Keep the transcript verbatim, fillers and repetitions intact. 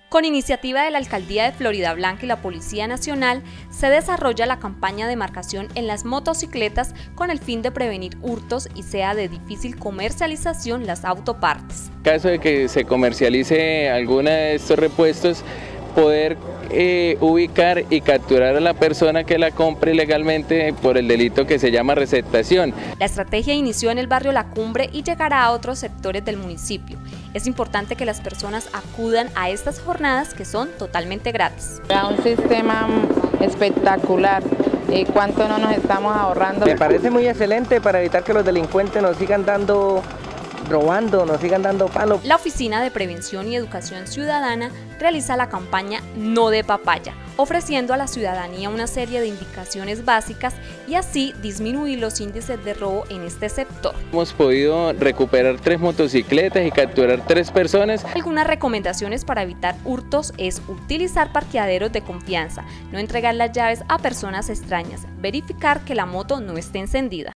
Con iniciativa de la Alcaldía de Floridablanca y la Policía Nacional, se desarrolla la campaña de marcación en las motocicletas con el fin de prevenir hurtos y sea de difícil comercialización las autopartes. En caso de que se comercialice alguna de estos repuestos, poder eh, ubicar y capturar a la persona que la compre legalmente por el delito que se llama receptación. La estrategia inició en el barrio La Cumbre y llegará a otros sectores del municipio. Es importante que las personas acudan a estas jornadas que son totalmente gratis. Un sistema espectacular. ¿Y cuánto no nos estamos ahorrando? Me parece muy excelente para evitar que los delincuentes nos sigan dando robando, nos sigan dando palo. La Oficina de Prevención y Educación Ciudadana realiza la campaña No de Papaya, ofreciendo a la ciudadanía una serie de indicaciones básicas y así disminuir los índices de robo en este sector. Hemos podido recuperar tres motocicletas y capturar tres personas. Algunas recomendaciones para evitar hurtos es utilizar parqueaderos de confianza, no entregar las llaves a personas extrañas, verificar que la moto no esté encendida.